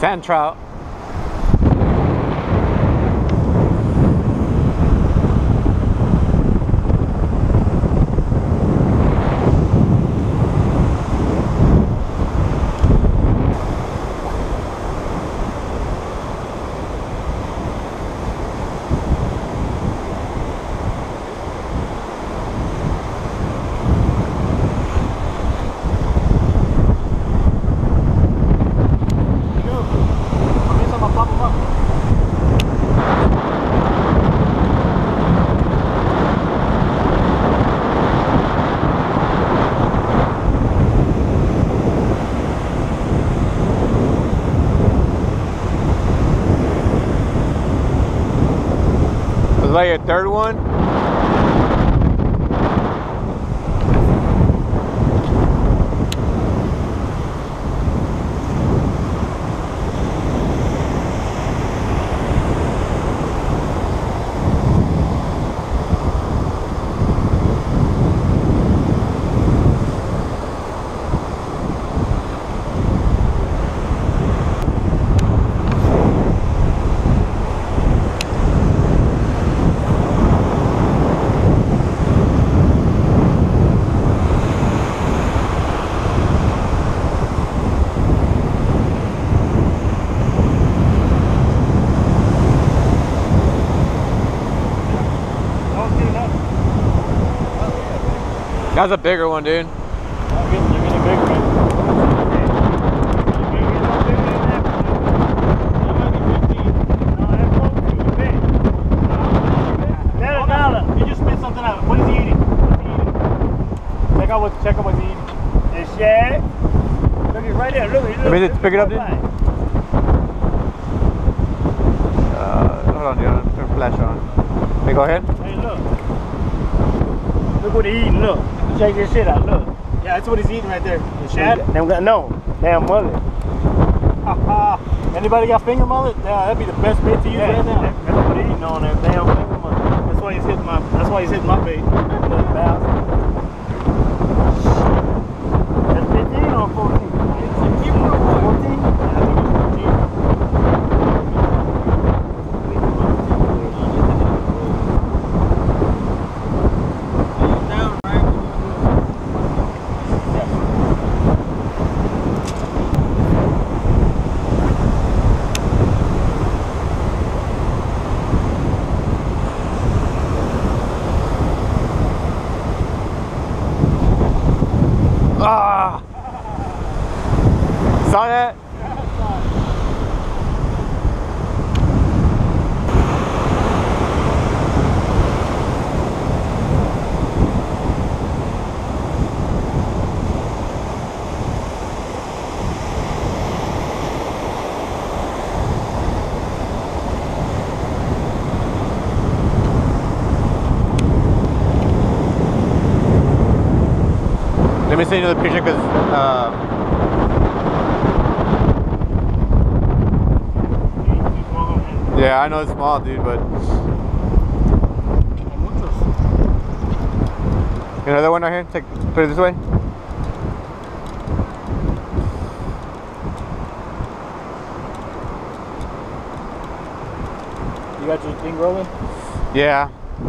Sand trout. Like a third one. That's a bigger one, dude. He just spit something out. What is he eating? Check out what's he eating. It's shad. Look, it's right there. Look. Let me just pick it up, dude. Hold on, dude. Turn flash on. Let me go ahead. Hey, look. Look what he's eating. Look. Check this shit out. Look. Yeah, that's what he's eating right there. The shad? No. Damn mullet. Anybody got finger mullet? Yeah, that'd be the best bait to use right now. That's what he's eating on there. Damn finger mullet. That's why he's hitting my bait. That's 15 or 14? 14? Saw that? Let me send you the picture because yeah, I know it's small, dude, but another one right here. Put it this way. You got your thing rolling? Yeah.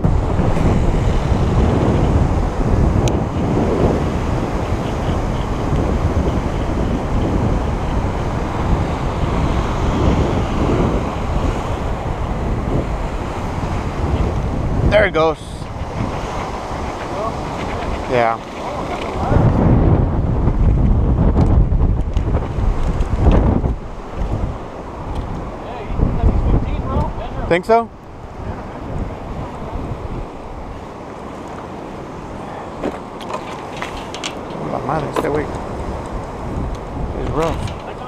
There it goes. Yeah. Think so? La madre, este güey es rough.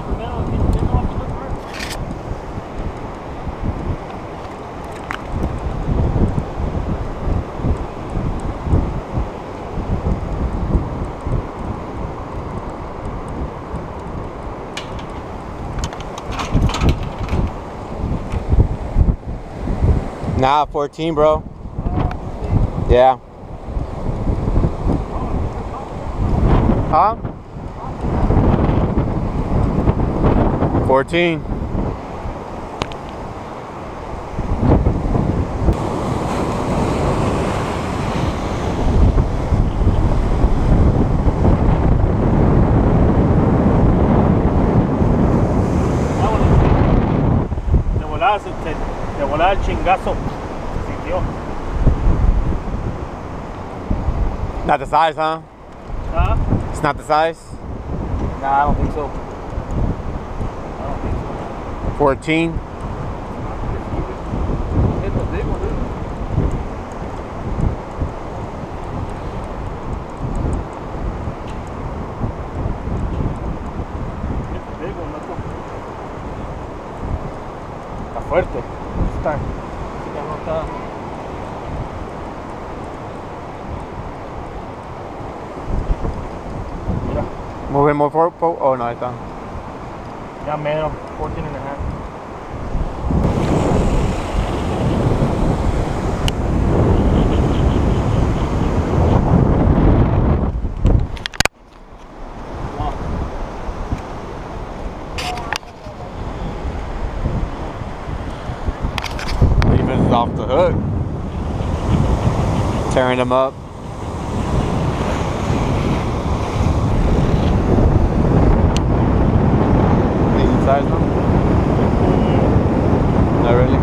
Nah, 14, bro. Yeah. Huh? 14. de volada el chingazo. Se sintió. Not the size, huh? Huh? It's not the size? Nah, I don't think so. 14? Está fuerte. Está. Ya no está. Mira. Moving more forward? Oh, no, ahí está. Ya menos. 14 and a half. Off the hook, tearing them up. Decent size one? Not really?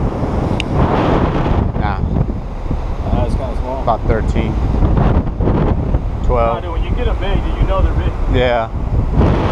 Nah. It's kind of small. About 13, 12. When you get them big, you know they're big. Yeah.